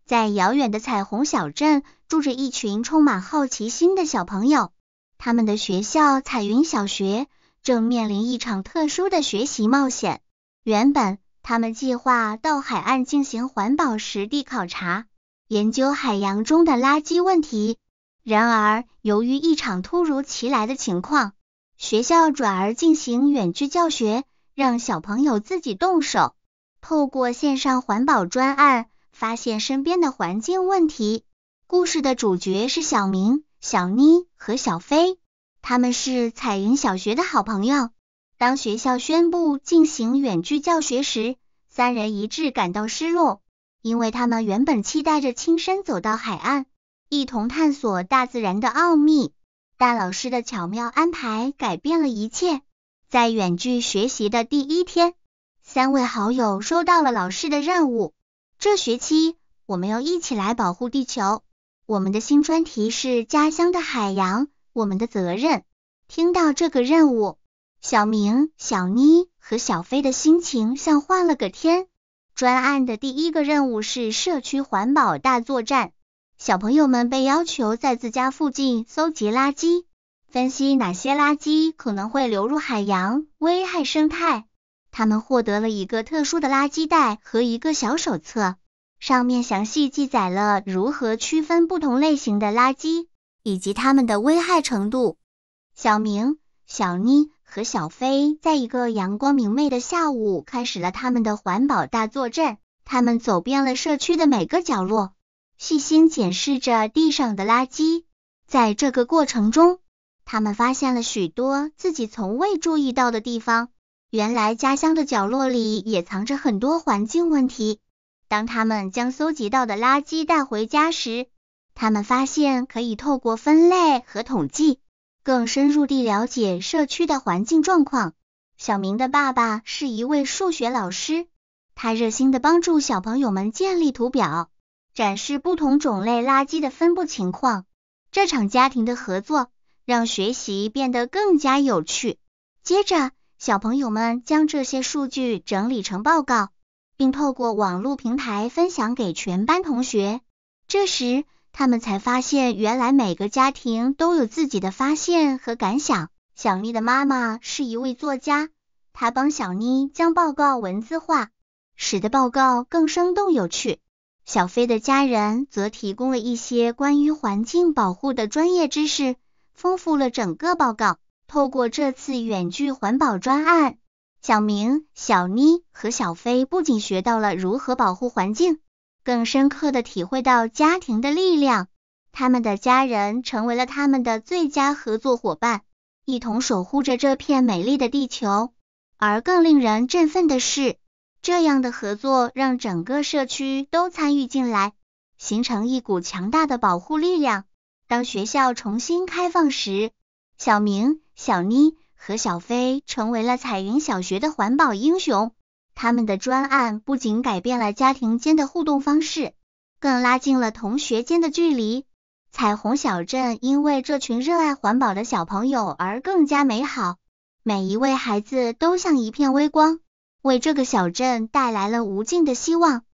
在遥远的彩虹小镇，住着一群充满好奇心的小朋友。他们的学校彩云小学正面临一场特殊的学习冒险。原本，他们计划到海岸进行环保实地考察，研究海洋中的垃圾问题。然而，由于一场突如其来的情况，学校转而进行远距教学，让小朋友自己动手，透过线上环保专案，发现身边的环境问题。故事的主角是小明、小妮和小飞，他们是彩云小学的好朋友。当学校宣布进行远距教学时，三人一致感到失落，因为他们原本期待着亲身走到海岸，一同探索大自然的奥秘。但老师的巧妙安排改变了一切。在远距学习的第一天，三位好友收到了老师的任务。这学期，我们要一起来保护地球。我们的新专题是家乡的海洋，我们的责任。听到这个任务，小明、小妮和小飞的心情像换了个天。专案的第一个任务是社区环保大作战。小朋友们被要求在自家附近搜集垃圾，分析哪些垃圾可能会流入海洋，危害生态。他们获得了一个特殊的垃圾袋和一个小手册，上面详细记载了如何区分不同类型的垃圾，以及它们的危害程度。小明、小妮和小飞在一个阳光明媚的下午开始了他们的环保大作战。他们走遍了社区的每个角落，细心检视着地上的垃圾。在这个过程中，他们发现了许多自己从未注意到的地方。原来家乡的角落里也藏着很多环境问题。当他们将搜集到的垃圾带回家时，他们发现可以透过分类和统计，更深入地了解社区的环境状况。小明的爸爸是一位数学老师，他热心地帮助小朋友们建立图表，展示不同种类垃圾的分布情况。这场家庭的合作让学习变得更加有趣。接着，小朋友们将这些数据整理成报告，并透过网络平台分享给全班同学。这时，他们才发现原来每个家庭都有自己的发现和感想。小妮的妈妈是一位作家，她帮小妮将报告文字化，使得报告更生动有趣。小飞的家人则提供了一些关于环境保护的专业知识，丰富了整个报告。透过这次远距环保专案，小明、小妮和小飞不仅学到了如何保护环境，更深刻地体会到家庭的力量。他们的家人成为了他们的最佳合作伙伴，一同守护着这片美丽的地球。而更令人振奋的是，这样的合作让整个社区都参与进来，形成一股强大的保护力量。当学校重新开放时，小明、小妮和小飞成为了彩云小学的环保英雄。他们的专案不仅改变了家庭间的互动方式，更拉近了同学间的距离。彩虹小镇因为这群热爱环保的小朋友而更加美好，每一位孩子都像一片微光，为这个小镇带来了无尽的希望。